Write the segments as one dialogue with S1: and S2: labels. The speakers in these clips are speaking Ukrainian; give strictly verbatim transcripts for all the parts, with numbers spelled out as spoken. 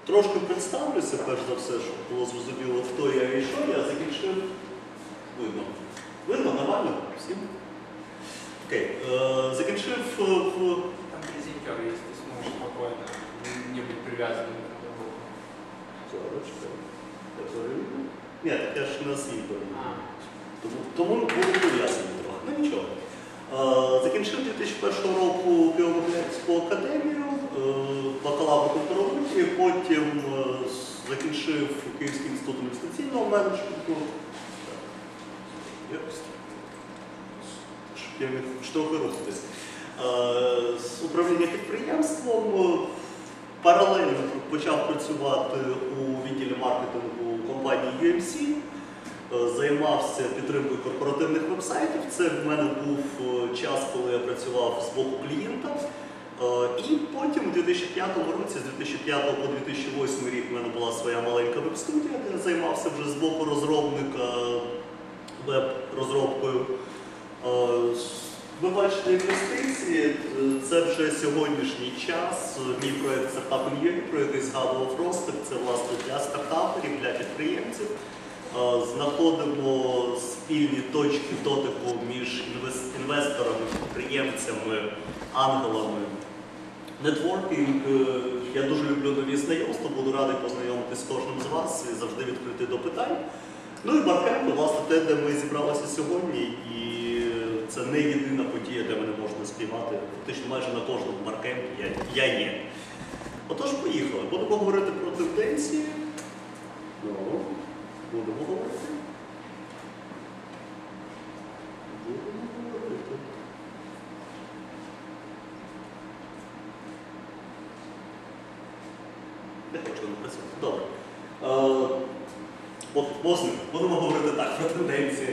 S1: Трошки представлюся, перш за все, щоб було зрозуміло, хто я і що. Я закінчив. Видно. Видно? Нормально? Всім? Окей. Е, закінчив в...
S2: Там презентер, если ты сможешь спокойно не быть привязанным к другу.
S1: Зарочка. Я перевірю. Ні, так я ж на свій перевірю.
S2: А.
S1: Тому, тому буду прив'язаний трохи. Ну нічого. Е, закінчив дві тисячі першого року Києво-Могилянську академію, е, бакалавр культурології, потім е, закінчив Київський інститут інвестиційного менеджменту. Якось. Щоб я міг трохи рухатись. Е, з управління підприємством паралельно почав працювати у відділі маркетингу компанії ю ем сі. Займався підтримкою корпоративних вебсайтів. Це в мене був час, коли я працював з боку клієнта. І потім у дві тисячі п'ятому році, з дві тисячі п'ятого по дві тисячі восьмий рік в мене була своя маленька веб-студія, де я займався вже з боку розробника веб-розробкою. Ви бачите інвестиції, це вже сьогоднішній час. Мій проєкт Startup in ю ей, про який згадував Ростик, це власне для стартаперів, для підприємців. Знаходимо спільні точки дотику між інвесторами, підприємцями, ангелами. Нетворкінг. Я дуже люблю нові знайомства, буду радий познайомитися з кожним з вас і завжди відкритий до питань. Ну і Баркемп, власне, те, де ми зібралися сьогодні, і це не єдина подія, де мене можна спіймати. Фактично майже на кожному Баркемпі я, я є. Отож, поїхали. Будемо говорити про тенденції. Ну, будемо говорити. Будемо говорити. Не хочу написати. Добре. Власне, будемо говорити так, про тенденції.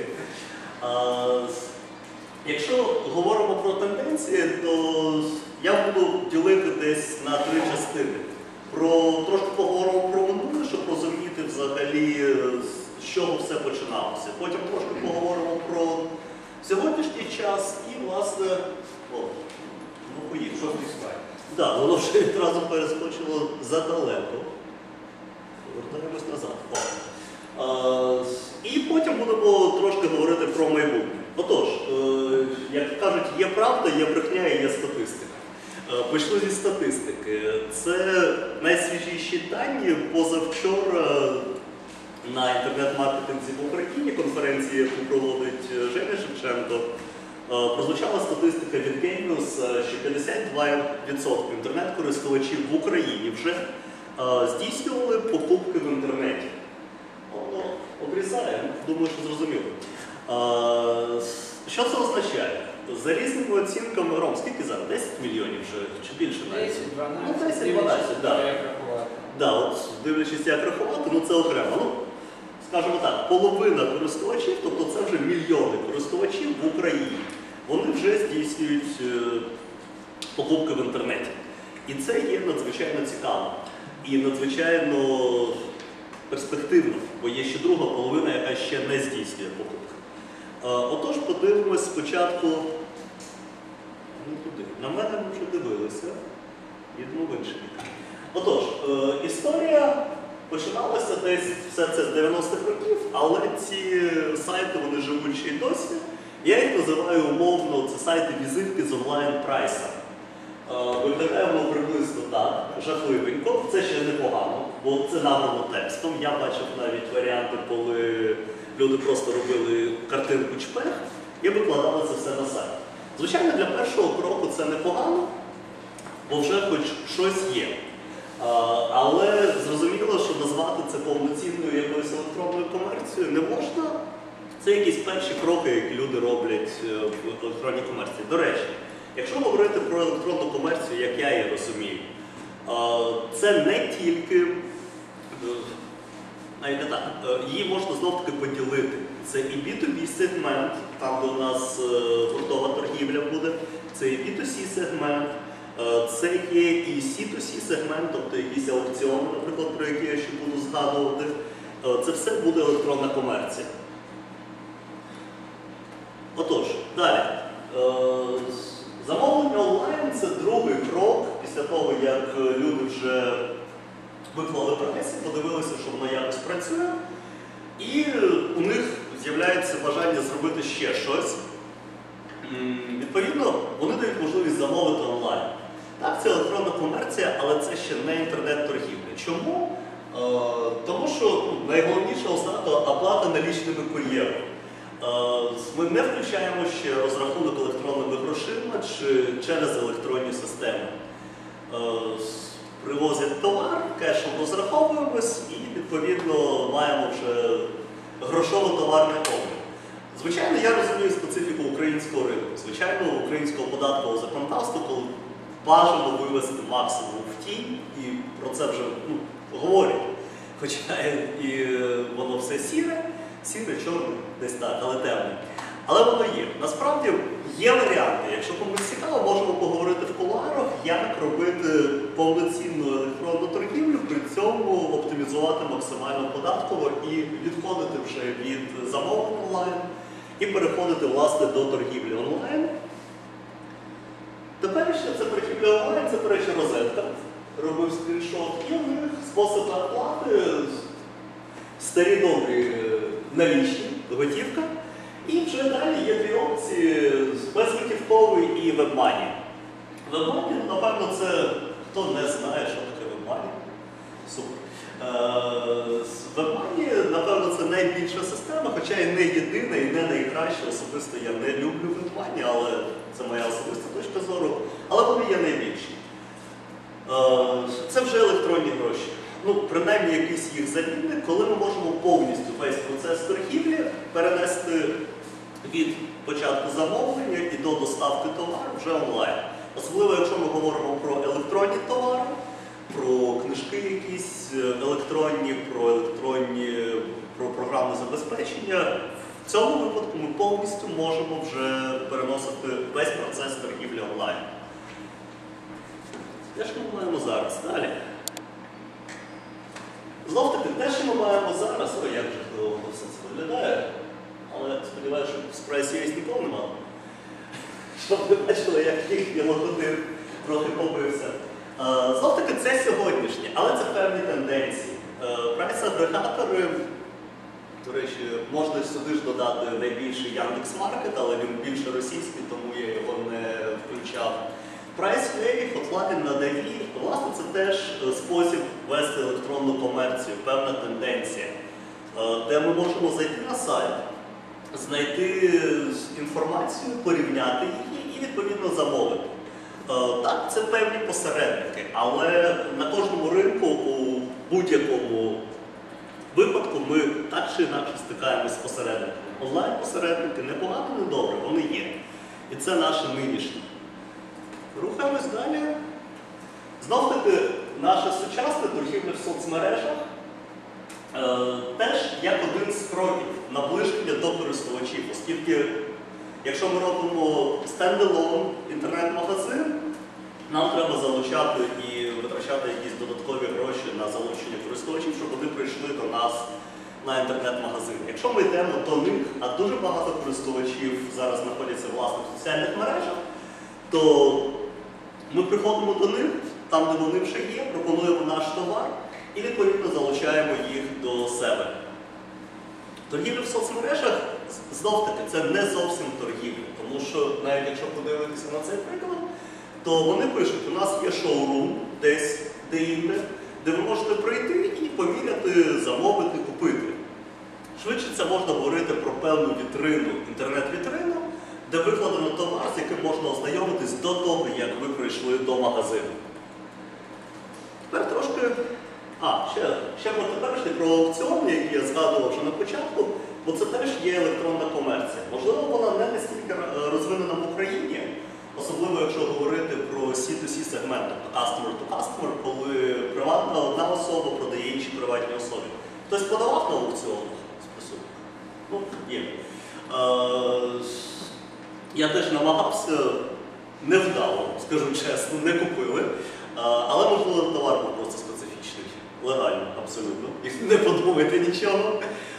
S1: А, якщо говоримо про тенденції, то я буду ділити десь на три частини. Про, трошки поговоримо про минуле, щоб розуміти взагалі, з чого все починалося. Потім трошки поговоримо про сьогоднішній час і, власне, о, ну поїхали.
S2: Що ти спать?
S1: Так, воно вже відразу перескочило задалеко. Повертаємось назад. О. А, і потім будемо трошки говорити про майбутнє. Отож, е, як кажуть, є правда, є брехня і є статистика. Е, почну зі статистики. Це найсвіжіші дані. Позавчора на інтернет-маркетинзі в Україні, конференції, яку проводить Женя Шевченко, е, прозвучала статистика від Genius, що п'ятдесят два відсотки інтернет-користувачів в Україні вже е, здійснювали покупки в інтернеті. Воно обрізає, думаю, що зрозуміло. А, що це означає? За різними оцінками, Ром, скільки зараз? десять мільйонів вже, чи більше навіть?
S2: десять дванадцять.
S1: Ну, десять дванадцять, так. Да, от, дивлячись, як рахувати, ну це окремо. Ну, скажімо так, половина користувачів, тобто це вже мільйони користувачів в Україні, вони вже здійснюють е, покупки в інтернеті. І це є надзвичайно цікаво. І надзвичайно перспективно, бо є ще друга половина, яка ще не здійснює покупки. Отож, подивимось спочатку, ну туди, на мене ми вже дивилися, йдемо в інший бік. Отож, історія починалася десь все це з дев'яностих років, але ці сайти, вони живуть ще й досі. Я їх називаю умовно, це сайти-візитки з онлайн-прайсом. Виглядає воно приблизно так, жахливенько, це ще непогано, бо це набрано текстом. Я бачив навіть варіанти, коли люди просто робили картинку чпех і викладали це все на сайт. Звичайно, для першого кроку це непогано, бо вже хоч щось є. Але зрозуміло, що назвати це повноцінною якоюсь електронною комерцією не можна. Це якісь перші кроки, які люди роблять в електронній комерції. До речі, якщо говорити про електронну комерцію, як я її розумію, це не тільки, навіть не так, її можна знов-таки поділити. Це і бі ту бі сегмент, там де у нас гуртова торгівля буде, це і бі ту сі сегмент, це є і сі ту сі сегмент, тобто якісь аукціони, наприклад, про які я ще буду згадувати. Це все буде електронна комерція. Отож, далі. Замовлення онлайн – це другий крок після того, як люди вже виклали прайси, подивилися, що воно якось працює, і у них з'являється бажання зробити ще щось. Відповідно, вони дають можливість замовити онлайн. Так, це електронна комерція, але це ще не інтернет-торгівля. Чому? Е, тому що ну, найголовніша ознака – оплата налічними кур'єром. Е, ми не включаємо ще розрахунок електронними грошима чи через електронні системи. Е, привозять товар, кешем розраховуємось і, відповідно, маємо вже грошово-товарний облік. Звичайно, я розумію специфіку українського ринку. Звичайно, українського податкового законодавства, коли бажано вивести максимум в тінь, і про це вже ну, говорять. Хоча і воно все сіре, сіре, чорне, десь так, але темне. Але воно є. Насправді є варіанти. Якщо комусь цікаво, можемо поговорити в кулуарах, як робити повноцінну електронну торгівлю, при цьому оптимізувати максимально податково і відходити вже від замовлень онлайн і переходити, власне, до торгівлі онлайн. Тепер ще це торгівля онлайн, це, до речі, розетка. Робив скріншот. І у них способи оплати, старі добрі налічні, готівка. І вже далі є дві опції – безготівковий і вебмані. Вебмані, ну, напевно, це, хто не знає, що таке вебмані. Супер. Вебмані, напевно, це найбільша система, хоча і не єдина, і не найкраща. Особисто я не люблю вебмані, але це моя особиста точка зору. Але вони є найбільші. Це вже електронні гроші. Ну, принаймні якийсь їх замінник, коли ми можемо повністю весь процес торгівлі перенести від початку замовлення і до доставки товару вже онлайн. Особливо, якщо ми говоримо про електронні товари, про книжки якісь електронні, про електронні, про програмне забезпечення. В цьому випадку ми повністю можемо вже переносити весь процес торгівлі онлайн. Те, що ми маємо зараз? Далі. Знов таки, те, що ми маємо зараз, о, як же воно все це виглядає, але сподіваюся, що в спресі є нікого немає. Щоб ви бачили, як їхній логотип трохи побився. Знов таки, це сьогоднішнє, але це певні тенденції. Прайс-агрегатори, до речі, можна сюди ж додати найбільший Яндекс.Маркет, але він більше російський, тому я його не включав. Прайс.Лей, Hotline на Даві, власне, це теж спосіб вести електронну комерцію, певна тенденція, де ми можемо зайти на сайт, знайти інформацію, порівняти її і, відповідно, замовити. Так, це певні посередники, але на кожному ринку, у будь-якому випадку, ми так чи інакше стикаємося з посередниками. Онлайн-посередники непогано, не добре, вони є. І це наше нинішнє. Рухаємось далі. Знов таки, наша сучасна торгівля в соцмережах е, теж як один з кроків наближення до користувачів, оскільки, якщо ми робимо стендалон інтернет-магазин, нам треба залучати і витрачати якісь додаткові гроші на залучення користувачів, щоб вони прийшли до нас на інтернет-магазин. Якщо ми йдемо до них, а дуже багато користувачів зараз знаходяться власне в соціальних мережах, то ми приходимо до них, там, де вони вже є, пропонуємо наш товар і, відповідно, залучаємо їх до себе. Торгівля в соцмережах, знов-таки, це не зовсім торгівля, тому що, навіть якщо подивитися на цей приклад, то вони пишуть, у нас є шоурум десь, де-інде, де ви можете прийти і поміряти, замовити, купити. Швидше це можна говорити про певну вітрину, інтернет-вітрину, де викладено товар, з яким можна ознайомитись до того, як ви прийшли до магазину. Тепер трошки... А, ще, ще про теперішнє, про аукціони, які я згадував вже на початку, бо це теж є електронна комерція. Можливо, вона не настільки розвинена в Україні, особливо якщо говорити про сі ту сі сегмент, тобто customer to customer, коли приватна одна особа продає іншій приватній особі. Хтось подавав на аукціонах з присутніх? Ну, є. Я теж намагався, невдало, скажу чесно, не купили. Але, можливо, товар був просто специфічний, легально, абсолютно. І не подумайте нічого.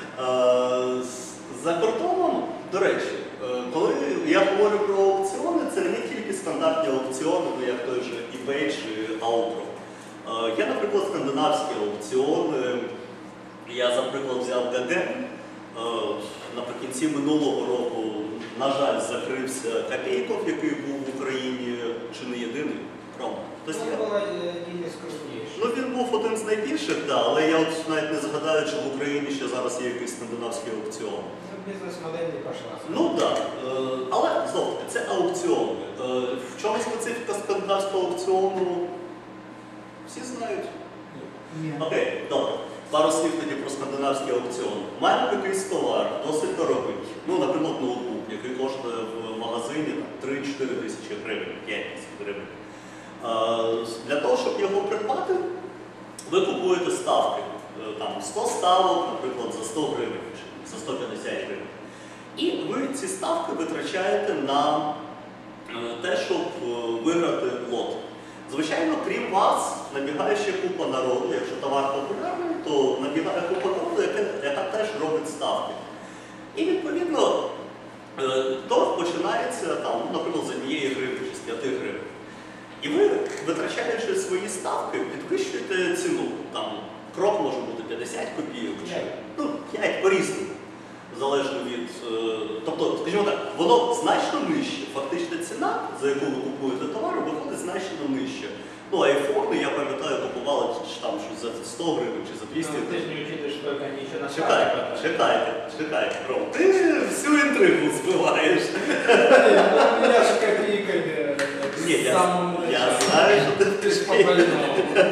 S1: За кордоном, до речі, коли я говорю про аукціони, це не тільки стандартні аукціони, як той же eBay чи Outro. Є, наприклад, скандинавські аукціони. Я, за приклад, взяв Гаген. Наприкінці минулого року, на жаль, закрився Копейков, який був в Україні, чи не єдиний, правда?
S3: Це був один із крупніших.
S1: Ну, він був один з найбільших, да, але я от навіть не згадаю, чи в Україні ще зараз є якийсь скандинавський аукціон.
S3: Ну, бізнес-модель не пішла.
S1: Ну так, да. Але, знову таки, це аукціони. В чому специфіка скандинавського аукціону? Всі знають?
S3: Ні.
S1: Окей, добре. Пару слів тоді про скандинавський аукціон. Маємо якийсь товар, досить дорогий. Ну, наприклад, ноутбук, який коштує в магазині три-чотири тисячі гривень, п'ять тисяч гривень. Для того, щоб його придбати, ви купуєте ставки. Там сто ставок, наприклад, за сто гривень, чи за сто п'ятдесят гривень. І ви ці ставки витрачаєте на те, щоб виграти лот. Звичайно, крім вас, набігає ще купа народу. Якщо товар популярний, то набігає купа народу, яка, яка теж робить ставки. І відповідно торг починається, там, наприклад, з однієї гривні чи з п'яти гривень. І ви, витрачаючи свої ставки, підвищуєте ціну. Там крок може бути п'ятдесят копійок, чи ну, п'ять по-різному. Залежно від... Тобто, скажімо так, воно значно нижче. Фактично ціна, за яку ви купуєте товар, виходить значно нижче. Ну, айфони, я пам'ятаю, купували там щось за сто гривень чи за двісті
S3: Ну,
S1: гривень.
S3: ти ж не учитываешь, що вони ще на
S1: Чекайте, чекайте, чекайте, Ром. Ти всю інтригу збиваєш.
S3: Я ж копійка
S1: Ні, я,
S3: самому
S1: я
S3: началу.
S1: знаю, що ти
S3: Ти ж по-больному.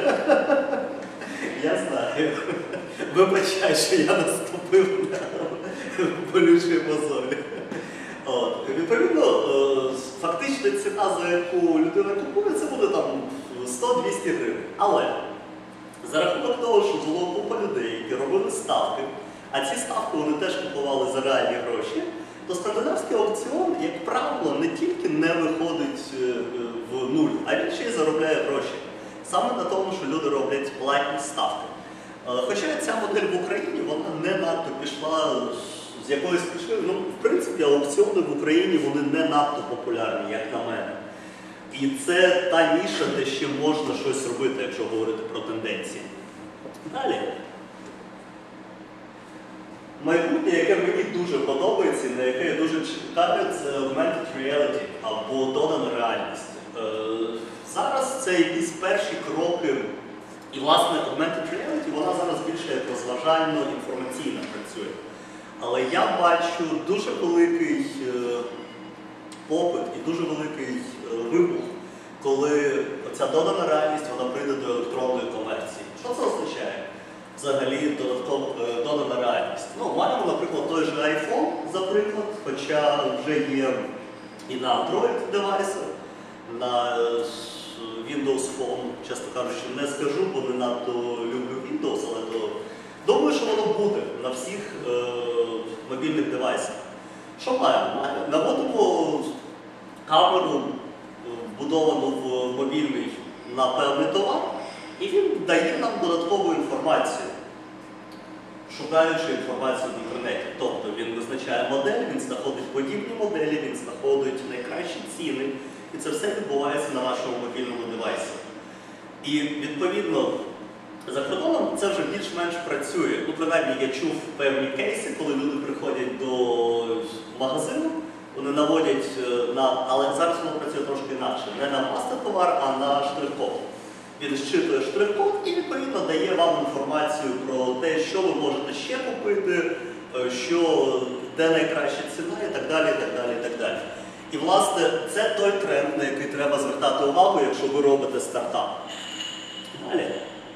S1: Я знаю. Вибачай, що я наступив на болючі мозолі. От. Відповідно, фактична ціна, за яку людина купує, це буде там сто-двісті гривень. Але за рахунок того, що було купа людей, які робили ставки, а ці ставки вони теж купували за реальні гроші, то скандинавський аукціон, як правило, не тільки не виходить в нуль, а він ще й заробляє гроші. Саме на тому, що люди роблять платні ставки. Хоча ця модель в Україні, вона не надто пішла з якоїсь причини. Ну, в принципі, аукціони в Україні, вони не надто популярні, як на мене. І це та ніша, де ще можна щось робити, якщо говорити про тенденції. Далі. Майбутнє, яке мені дуже подобається, на яке я дуже чекаю, це augmented reality або додана реальність. Зараз це якісь перші кроки. І, власне, augmented reality, вона зараз більше як розважально-інформаційно працює. Але я бачу дуже великий е, попит і дуже великий е, вибух, коли ця додана реальність, вона прийде до електронної комерції. Що це означає? Взагалі, додатково е, додана реальність. Ну, маємо, наприклад, той же iPhone, за приклад, хоча вже є і на Android девайсах, на Windows Phone, чесно кажучи, не скажу, бо не надто люблю Windows, але то думаю, що воно буде на всіх е, мобільних девайсах. Що маємо? Наводимо камеру, вбудовану в мобільний, на певний товар, і він дає нам додаткову інформацію, шукаючи інформацію в інтернеті. Тобто він визначає модель, він знаходить подібні моделі, він знаходить найкращі ціни. І це все відбувається на вашому мобільному девайсі. І, відповідно, за кордоном це вже більш-менш працює. Ну, принаймні, я чув певні кейси, коли люди приходять до магазину, вони наводять на... Але зараз воно працює трошки інакше. Не на власний товар, а на штрих-код. Він зчитує штрих-код і, відповідно, дає вам інформацію про те, що ви можете ще купити, що, де найкраща ціна і так далі, і так далі, і так далі. І, власне, це той тренд, на який треба звертати увагу, якщо ви робите стартап. Далі.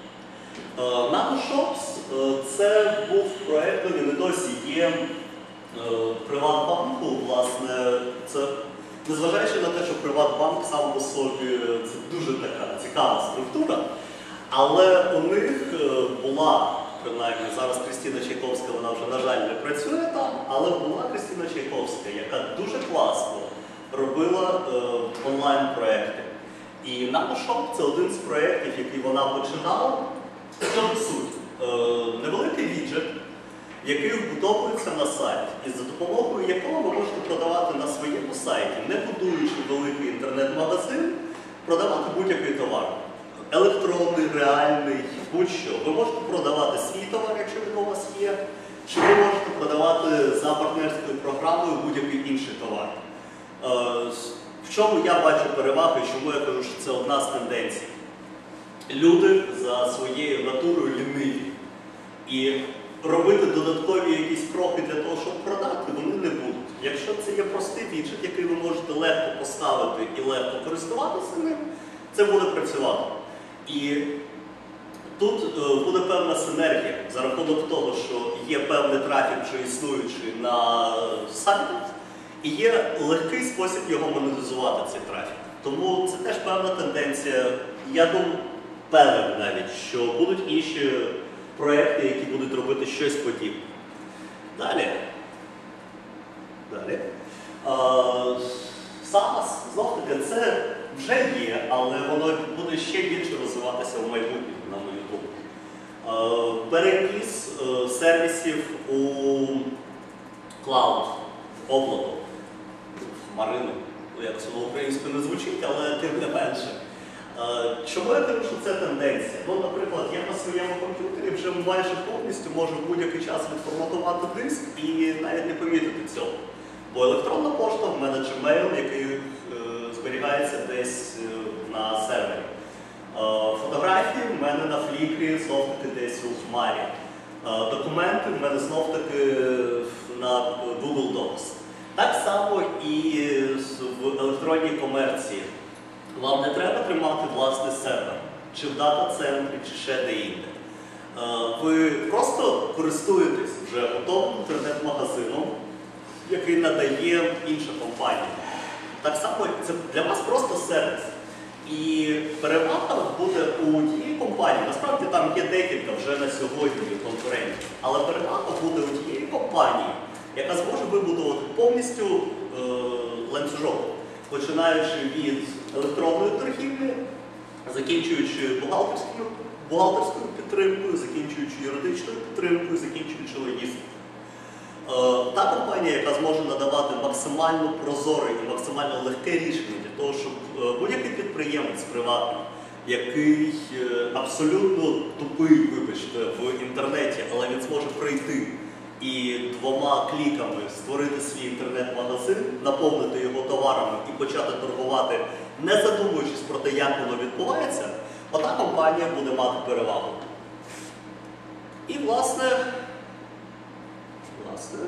S1: NanoShops – це був проєкт, він і досі є Приватбанку, власне, це, незважаючи на те, що Приватбанк сам по собі це дуже така цікава структура, але у них була, принаймні, зараз Крістіна Чайковська, вона вже, на жаль, не працює там, але була Крістіна Чайковська, яка дуже класно робила е, онлайн-проекти. І NanoShop – це один з проєктів, який вона починала. В чому суть? Е, невеликий віджит, який вбудовується на сайт, і за допомогою якого ви можете продавати на своєму сайті, не будуючи великий інтернет-магазин, продавати будь-який товар. електронний, реальний, будь-що. Ви можете продавати свій товар, якщо він у вас є, чи ви можете продавати за партнерською програмою будь-який інший товар. Е, В чому я бачу переваги, чому я кажу, що це одна з тенденцій. Люди за своєю натурою ліниві. І робити додаткові якісь кроки для того, щоб продати, вони не будуть. Якщо це є простий віджит, який ви можете легко поставити і легко користуватися ним, це буде працювати. І тут е, буде певна синергія за рахунок того, що є певний трафік, вже існуючий на сайтах, і є легкий спосіб його монетизувати, цей трафік. Тому це теж певна тенденція. Я думаю, певен навіть, що будуть інші проекти, які будуть робити щось подібне. Далі. Далі. SaaS, знов таки, це вже є, але воно буде ще більше розвиватися в майбутньому, на мою думку. Переніс сервісів у клауд, в облако, в хмарину. Як це українською не звучить, але тим не менше. Чому я кажу, що це тенденція? Ну, наприклад, я на своєму комп'ютері вже майже повністю можу в будь-який час відформатувати диск і навіть не помітити цього. Бо електронна пошта в мене Gmail, який е, зберігається десь е, на сервері. Е, фотографії в мене на Flickr, знов-таки десь у хмарі. Е, документи в мене знов-таки на Google Docs. Так само і в електронній комерції. Вам не треба тримати власний сервер, чи в дата-центрі, чи ще де-інде. Ви просто користуєтесь вже готовим інтернет-магазином, який надає інша компанія. Так само це для вас просто сервіс. І перевага буде у тієї компанії. Насправді там є декілька вже на сьогодні конкурентів. Але перевага буде у тієї компанії, яка зможе вибудувати повністю е ланцюжок, починаючи від електронної торгівлі, закінчуючи бухгалтерською, бухгалтерською підтримкою, закінчуючи юридичною підтримкою, закінчуючи логістикою. Е, та компанія, яка зможе надавати максимально прозоре і максимально легке рішення для того, щоб е, будь-який підприємець приватний, який е, абсолютно тупий, вибачте, в інтернеті, але він зможе прийти і двома кліками створити свій інтернет-магазин, наповнити його товарами і почати торгувати, не задумуючись про те, як воно відбувається, ота компанія буде мати перевагу. І, власне, власне,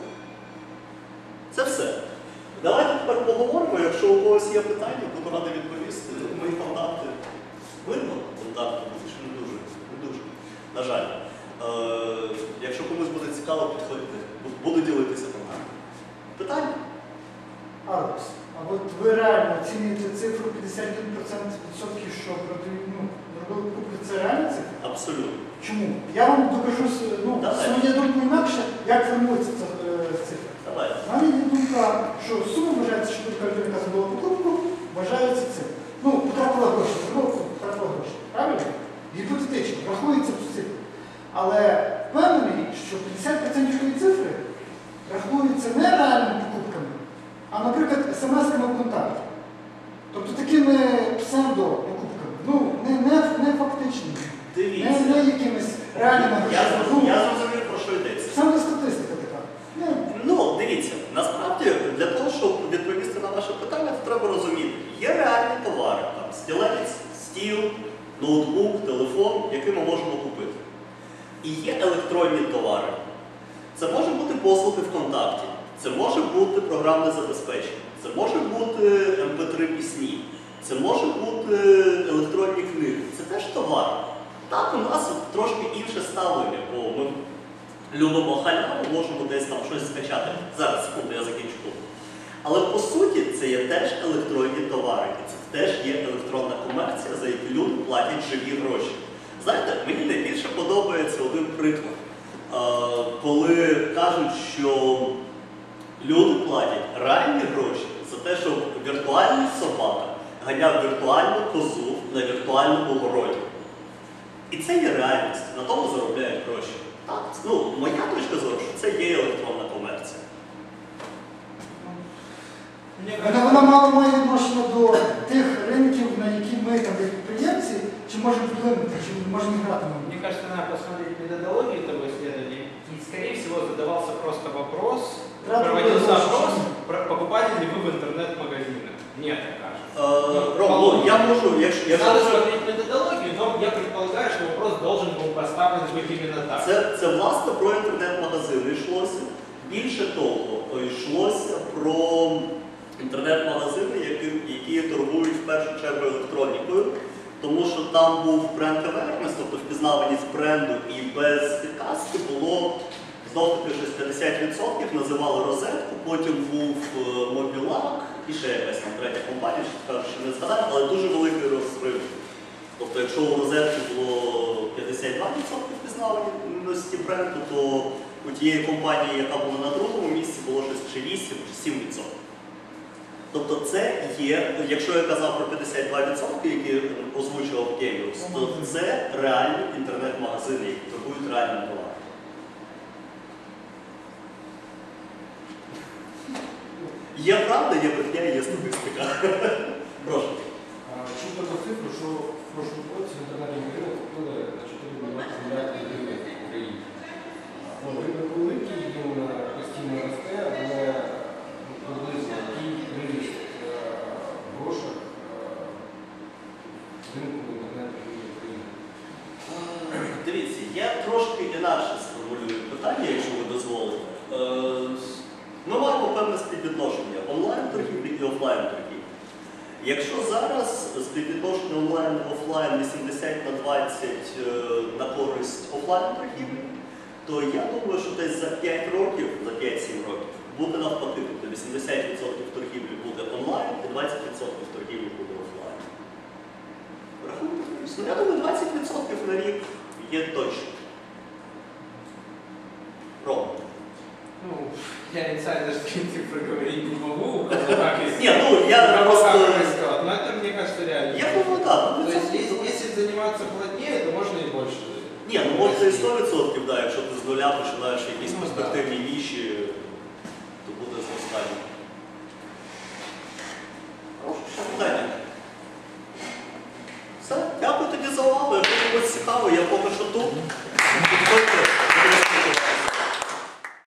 S1: це все. Давайте тепер поговоримо, якщо у когось є питання, буду радий відповісти. Мої контакти видно? Контакти будуть, не дуже, не дуже. На жаль. Е, якщо комусь буде цікаво, підходьте. Буду ділитися контактами. Питання?
S4: Аркус, а от ви реально оцінюєте цифру п'ятдесят один відсотків, що ну, зробили покупки, це реальна цифра?
S1: Абсолютно.
S4: Чому? Я вам докажу ну, свою думку інакше, як формується ця е, цифра.
S1: Давай.
S4: У мене є думка, що сума вважається, що будь-яка людина, яка зробила покупку, вважається цифра. Ну, потрапила гроші, зробила, потрапила гроші. Правильно? Гіпотетично, рахується цю цифру. Але впевнений, що п'ятдесят відсотків цієї цифри рахуються не реальними покупками, а, наприклад, смс-ками в контакті. Тобто такими псевдо-покупками. Ну, не, не, не фактичними.
S1: Дивіться.
S4: Не, не якимись реальними
S1: Я,
S4: грошами.
S1: я зрозумів, про що йдеться.
S4: Псевдостатистика така. Не.
S1: Ну, дивіться, насправді, для того, щоб відповісти на ваше питання, то треба розуміти, є реальні товари, там, стілець, стіл, ноутбук, телефон, який ми можемо купити. І є електронні товари. Це може бути послуги ВКонтакті, це може бути програмне забезпечення, це може бути ем пе три пісні, це може бути електронні книги. Це теж товар. Так, у нас трошки інше ставлення, бо ми любимо халяву, можемо десь там щось скачати. Зараз, секунду, я закінчу тут. Але по суті це є теж електронні товари. І це теж є електронна комерція, за яку люди платять живі гроші. Знаєте, мені найбільше подобається один приклад. Коли кажуть, що люди платять реальні гроші за те, щоб віртуальний собака ганяв віртуальну козу на віртуальному городі. І це є реальність, на тому заробляють гроші. Так, ну, моя точка зору, що це є електронна комерція.
S4: Вона, вона мало має відношення до тих ринків, на які ми, там, як підприємці, чи можемо вплинути, чи можемо грати на
S3: Мне кажется, надо посмотреть методологию этого исследования. И, скорее всего, задавался просто вопрос,
S4: Правда,
S3: проводился
S4: было
S3: опрос,
S4: очень.
S3: про- покупали ли вы в интернет-магазинах. Мне так кажется.
S1: Е, Ром, ну, я можу, якщо, якщо
S3: Надо
S1: ви-
S3: смотреть методологию, но я предполагаю, что вопрос должен был поставлен быть именно так.
S1: Це, це власне про інтернет-магазини йшлося. Більше того, йшлося про інтернет-магазини, які, які торгують в першу чергу електронікою, тому що там був бренд awareness, тобто впізнаваність бренду, і без підказки було знов-таки щось п'ятдесят відсотків, називали розетку, потім був е, мобілак і ще якась там третя компанія, що кажу, що не згадаю, але дуже великий розрив. Тобто, якщо у розетки було п'ятдесят два відсотки впізнаваності бренду, то у тієї компанії, яка була на другому місці, було щось чи вісім, чи сім відсотків. Тобто це є, якщо я казав про п'ятдесят два відсотки, які озвучував Genius, то це реальні інтернет-магазини, які торгують реальним товаром. Є правда, є брехня, є статистика. Прошу.
S5: Чув таку цифру, що в прошлому році в інтернет-магазинах купили на чотири мільярди гривень в Україні. Ну, ринок великий, він е, постійно росте, але ну, приблизно який ріст е, в грошах е, ринку інтернет-магазинів України.
S1: Дивіться, я трошки інакше сформулюю питання, якщо ви дозволите. Е, Ми маємо певне співвідношення онлайн-торгівлі і офлайн-торгівлі. Якщо зараз співвідношення онлайн і офлайн вісімдесят на двадцять е, на користь офлайн-торгівлі, то я думаю, що десь за п'ять років, за п'ять-сім років, буде навпаки, тобто вісімдесят відсотків торгівлі буде онлайн і двадцять відсотків торгівлі буде офлайн. Рахуйте, ну, я думаю, двадцять відсотків на рік є точно. Ром.
S3: Ну, я инсайдерские цифры говорить не могу, у кого как есть.
S1: Ні, ну я
S3: У кого
S1: просто...
S3: как происходит. Но это, мне кажется, реально.
S1: Я думаю, так. Ну,
S3: То
S1: це-
S3: есть, если, если заниматься плотнее, то можно и больше.
S1: Ні, ну може і сто відсотків, да, якщо ти з нуля починаєш якісь
S3: Ну,
S1: перспективні ніші, то буде зростання. Прошу, ще питання. Все, дякую тобі за увагу, якщо комусь цікаво, я поки що тут.